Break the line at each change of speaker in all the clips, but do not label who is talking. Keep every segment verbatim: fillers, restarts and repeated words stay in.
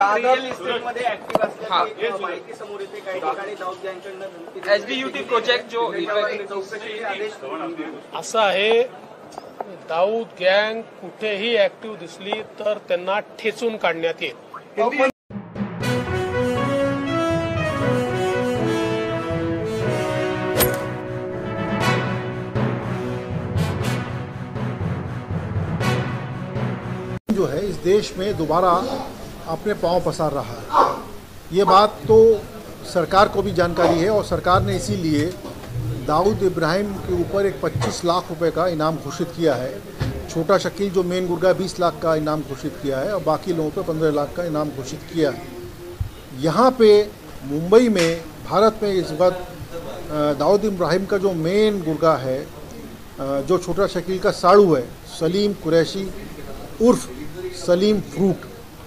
एसबीयूटी project जो
असं आहे, दाऊद गँग कुठेही ऍक्टिव्ह दिसली तर त्यांना ठेचून काढण्यात येईल।
जो है इस देश में दोबारा अपने पांव पसार रहा है, ये बात तो सरकार को भी जानकारी है और सरकार ने इसीलिए दाऊद इब्राहिम के ऊपर एक पच्चीस लाख रुपए का इनाम घोषित किया है। छोटा शकील जो मेन गुर्गा बीस लाख का इनाम घोषित किया है और बाकी लोगों पर पंद्रह लाख का इनाम घोषित किया है। यहाँ पे मुंबई में भारत में इस वक्त दाऊद इब्राहिम का जो मेन गुर्गा है, जो छोटा शकील का साड़ू है, सलीम कुरैशी उर्फ सलीम फ्रूट,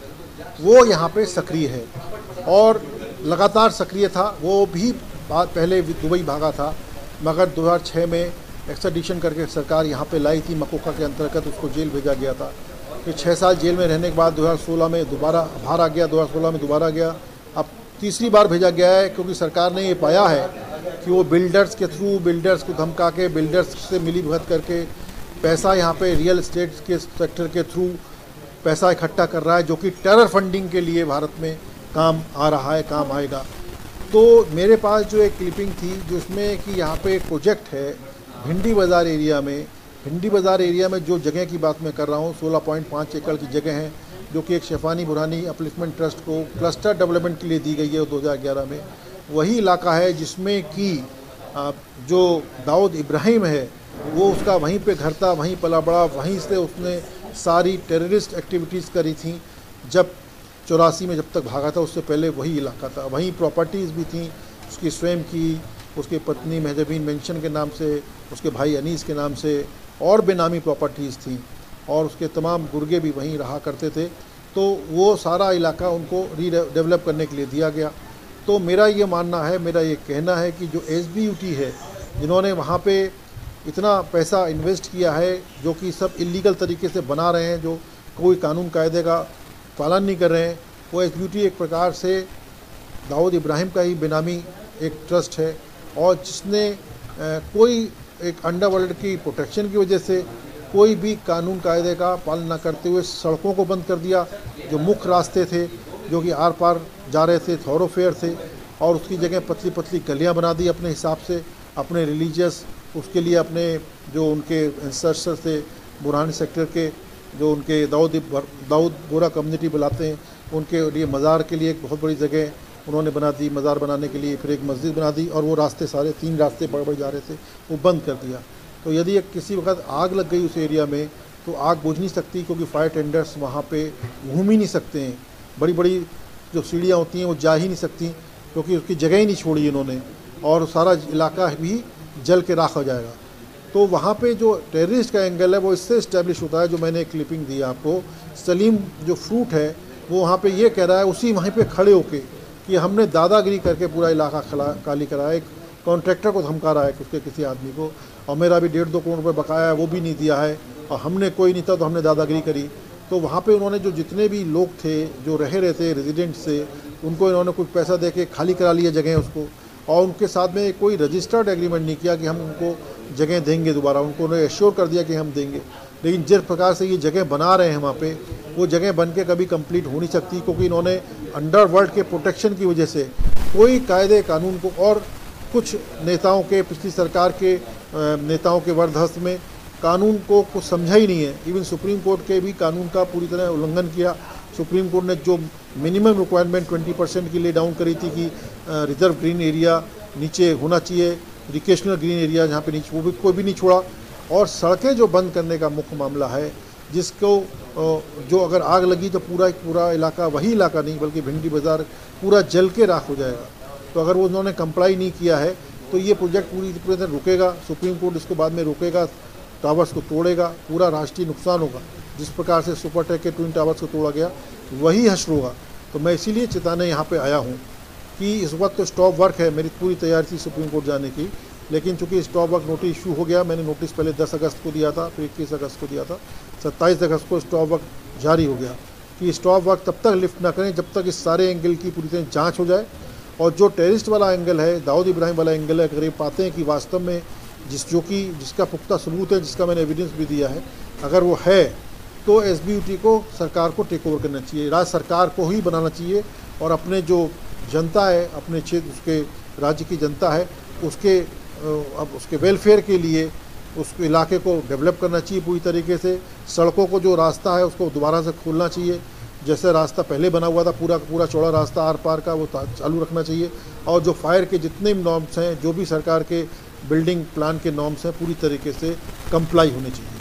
वो यहाँ पे सक्रिय है और लगातार सक्रिय था। वो भी पहले दुबई भागा था, मगर दो हज़ार छह में एक्सट्रैडिशन करके सरकार यहाँ पे लाई थी, मकोका के अंतर्गत उसको जेल भेजा गया था। फिर छः साल जेल में रहने के बाद दो हज़ार सोलह में दोबारा बाहर आ गया, दो हज़ार सोलह में दोबारा गया, अब तीसरी बार भेजा गया है क्योंकि सरकार ने ये पाया है कि वो बिल्डर्स के थ्रू, बिल्डर्स को धमका के, बिल्डर्स से मिली भगत करके पैसा यहाँ पे रियल एस्टेट के सेक्टर के थ्रू पैसा इकट्ठा कर रहा है, जो कि टेरर फंडिंग के लिए भारत में काम आ रहा है, काम आएगा। तो मेरे पास जो एक क्लिपिंग थी जिसमें कि यहाँ पे एक प्रोजेक्ट है भिंडी बाज़ार एरिया में। भिंडी बाज़ार एरिया में जो जगह की बात मैं कर रहा हूँ, सोलह पॉइंट पाँच एकड़ की जगह है, जो कि एक शेफानी बुरहानी अपलिफ्टमेंट ट्रस्ट को क्लस्टर डेवलपमेंट के लिए दी गई है दो हज़ार ग्यारह में। वही इलाका है जिसमें कि जो दाऊद इब्राहिम है वो उसका वहीं पे घर था, वहीं पला बड़ा, वहीं से उसने सारी टेररिस्ट एक्टिविटीज़ करी थी। जब चौरासी में जब तक भागा था उससे पहले वही इलाका था, वहीं प्रॉपर्टीज़ भी थी उसकी स्वयं की, उसकी पत्नी महजबीन मेंशन के नाम से, उसके भाई अनीस के नाम से और बेनामी प्रॉपर्टीज़ थी और उसके तमाम गुर्गे भी वहीं रहा करते थे। तो वो सारा इलाका उनको रीडेवलप करने के लिए दिया गया। तो मेरा ये मानना है, मेरा ये कहना है कि जो एस बी यू टी है, जिन्होंने वहाँ पे इतना पैसा इन्वेस्ट किया है, जो कि सब इलीगल तरीके से बना रहे हैं, जो कोई कानून कायदे का पालन नहीं कर रहे हैं, वो एस बी यू टी एक प्रकार से दाऊद इब्राहिम का ही बेनामी एक ट्रस्ट है और जिसने आ, कोई एक अंडरवर्ल्ड की प्रोटेक्शन की वजह से कोई भी कानून कायदे का पालन न करते हुए सड़कों को बंद कर दिया। जो मुख्य रास्ते थे जो कि आर पार जा रहे थे, थॉरोफेयर थे, और उसकी जगह पतली पतली गलियाँ बना दी अपने हिसाब से, अपने रिलीजियस उसके लिए, अपने जो उनके इंस्ट्रक्टर थे बुरहानी सेक्टर के, जो उनके दाऊद दाऊद बोरा कम्युनिटी बुलाते हैं, उनके लिए मज़ार के लिए एक बहुत बड़ी जगह उन्होंने बना दी। मज़ार बनाने के लिए फिर एक मस्जिद बना दी और वो रास्ते सारे तीन रास्ते बड़े बड़े जा रहे थे वो बंद कर दिया। तो यदि किसी वक्त आग लग गई उस एरिया में तो आग बुझ नहीं सकती, क्योंकि फायर टेंडर्स वहाँ पे घूम ही नहीं सकते हैं, बड़ी बड़ी जो सीढ़ियाँ होती हैं वो जा ही नहीं सकती, क्योंकि उसकी जगह ही नहीं छोड़ी इन्होंने, और सारा इलाका भी जल के राख हो जाएगा। तो वहाँ पे जो टेररिस्ट का एंगल है वो इससे इस्टेब्लिश होता है। जो मैंने एक क्लिपिंग दी आपको, सलीम जो फ्रूट है वो वहाँ पे ये कह रहा है, उसी वहीं पे खड़े होके, कि हमने दादागिरी करके पूरा इलाका खला काली कराया। एक कॉन्ट्रैक्टर को धमका रहा है उसके किसी आदमी को, और मेरा भी डेढ़ दो करोड़ रुपये बकाया है वो भी नहीं दिया है, और हमने कोई नहीं था तो हमने दादागिरी करी। तो वहाँ पे उन्होंने जो जितने भी लोग थे जो रह रहे थे रेजिडेंट्स से, उनको इन्होंने कुछ पैसा दे के खाली करा लिया जगह उसको, और उनके साथ में कोई रजिस्टर्ड एग्रीमेंट नहीं किया कि हम उनको जगह देंगे दोबारा। उनको उन्होंने एश्योर कर दिया कि हम देंगे, लेकिन जिस प्रकार से ये जगह बना रहे हैं वहाँ पे, वो जगह बन के कभी कंप्लीट हो नहीं सकती, क्योंकि इन्होंने अंडरवर्ल्ड के प्रोटेक्शन की वजह से कोई कायदे कानून को, और कुछ नेताओं के, पिछली सरकार के नेताओं के वरदहस्त में कानून को कुछ समझा ही नहीं है। इवन सुप्रीम कोर्ट के भी कानून का पूरी तरह उल्लंघन किया। सुप्रीम कोर्ट ने जो मिनिमम रिक्वायरमेंट ट्वेंटी परसेंट की ले डाउन करी थी कि रिजर्व ग्रीन एरिया नीचे होना चाहिए, रिक्रिएशनल ग्रीन एरिया जहाँ पे नीचे, वो भी कोई भी नहीं छोड़ा। और सड़कें जो बंद करने का मुख्य मामला है, जिसको जो अगर आग लगी तो पूरा पूरा इलाका, वही इलाका नहीं बल्कि भिंडी बाज़ार पूरा जल के राख हो जाएगा। तो अगर वो उन्होंने कंप्लाई नहीं किया है तो ये प्रोजेक्ट पूरी पूरी तरह रुकेगा। सुप्रीम कोर्ट इसको बाद में रोकेगा, टावर्स को तोड़ेगा, पूरा राष्ट्रीय नुकसान होगा। जिस प्रकार से सुपरटेक के ट्विन टावर्स को तोड़ा गया वही हश्र होगा। तो मैं इसीलिए चेताने यहाँ पे आया हूँ कि इस वक्त तो स्टॉप वर्क है, मेरी पूरी तैयारी थी सुप्रीम कोर्ट जाने की, लेकिन चूंकि स्टॉप वर्क नोटिस इशू हो गया, मैंने नोटिस पहले दस अगस्त को दिया था, फिर इक्कीस अगस्त को दिया था, सत्ताईस अगस्त को स्टॉप वर्क जारी हो गया। कि स्टॉप वर्क तब तक लिफ्ट ना करें जब तक इस सारे एंगल की पूरी तरह जांच हो जाए। और जो टेररिस्ट वाला एंगल है, दाऊद इब्राहिम वाला एंगल है, अगर ये पाते हैं कि वास्तव में जिस जो कि जिसका पुख्ता सबूत है, जिसका मैंने एविडेंस भी दिया है, अगर वो है तो एसबीयूटी को सरकार को टेक ओवर करना चाहिए, राज्य सरकार को ही बनाना चाहिए और अपने जो जनता है, अपने क्षेत्र उसके राज्य की जनता है, उसके अब उसके वेलफेयर के लिए उस इलाके को डेवलप करना चाहिए पूरी तरीके से। सड़कों को जो रास्ता है उसको दोबारा से खोलना चाहिए, जैसे रास्ता पहले बना हुआ था पूरा पूरा चौड़ा रास्ता आर पार का, वो चालू रखना चाहिए। और जो फायर के जितने भी नॉर्म्स हैं, जो भी सरकार के बिल्डिंग प्लान के नॉर्म्स हैं, पूरी तरीके से कंप्लाई होने चाहिए।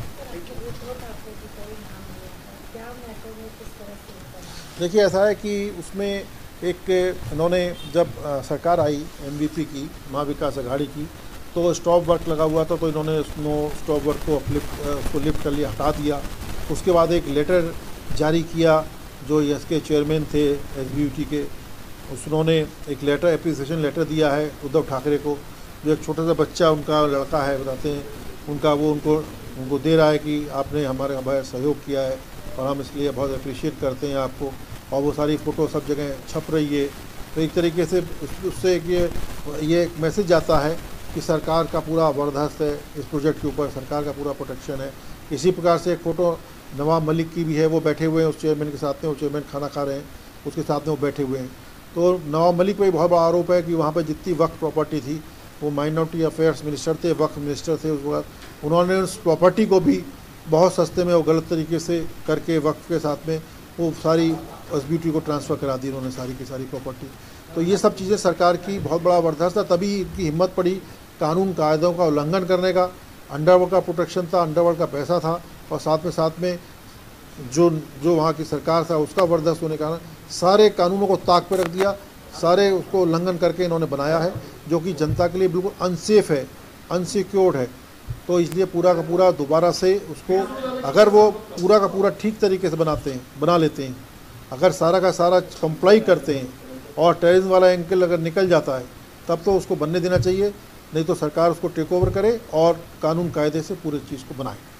देखिए ऐसा है कि उसमें एक इन्होंने जब आ, सरकार आई एमवीपी की, महाविकास अघाड़ी की, तो स्टॉप वर्क लगा हुआ था, तो इन्होंने उसनो स्टॉप वर्क को अपलिफ्ट उसको लिफ्ट कर लिया, हटा दिया। उसके बाद एक लेटर जारी किया जो इसके चेयरमैन थे एसबीयूटी के, उन्होंने एक लेटर एप्रिसिएशन लेटर दिया है उद्धव ठाकरे को, जो एक छोटा सा बच्चा उनका लड़का है बताते हैं उनका, वो उनको उनको दे रहा है कि आपने हमारे हमारे सहयोग किया है और हम इसलिए बहुत अप्रिशिएट करते हैं आपको। और वो सारी फ़ोटो सब जगह छप रही है। तो एक तरीके से उससे एक ये ये एक मैसेज आता है कि सरकार का पूरा बर्दाश्त है इस प्रोजेक्ट के ऊपर, सरकार का पूरा प्रोटेक्शन है। इसी प्रकार से एक फ़ोटो नवाब मलिक की भी है, वो बैठे हुए हैं उस चेयरमैन के साथ में, वो चेयरमैन खाना खा रहे हैं, उसके साथ में वो बैठे हुए हैं। तो नवाब मलिक पर बहुत बड़ा आरोप है कि वहाँ पर जितनी वक्फ प्रॉपर्टी थी, वो माइनॉरिटी अफेयर्स मिनिस्टर थे, वक्फ मिनिस्टर थे, उसके बाद उन्होंने उस प्रॉपर्टी को भी बहुत सस्ते में और गलत तरीके से करके वक्फ के साथ में वो सारी एसबीयूटी को ट्रांसफ़र करा दी उन्होंने, सारी की सारी प्रॉपर्टी। तो ये सब चीज़ें सरकार की बहुत बड़ा बर्दाश्त था, तभी इनकी हिम्मत पड़ी कानून कायदों का उल्लंघन करने का। अंडरवर्ल्ड का प्रोटेक्शन था, अंडरवर्ल्ड का पैसा था, और साथ में साथ में जो जो वहाँ की सरकार था उसका बर्दाश्त होने के कारण सारे कानूनों को ताक पर रख दिया, सारे उसको उल्लंघन करके इन्होंने बनाया है, जो कि जनता के लिए बिल्कुल अनसेफ है, अनसिक्योर्ड है। तो इसलिए पूरा का पूरा दोबारा से उसको, अगर वो पूरा का पूरा ठीक तरीके से बनाते हैं बना लेते हैं, अगर सारा का सारा कंप्लाई करते हैं और टेररिज्म वाला एंगल अगर निकल जाता है, तब तो उसको बनने देना चाहिए, नहीं तो सरकार उसको टेक ओवर करे और कानून कायदे से पूरी चीज़ को बनाए।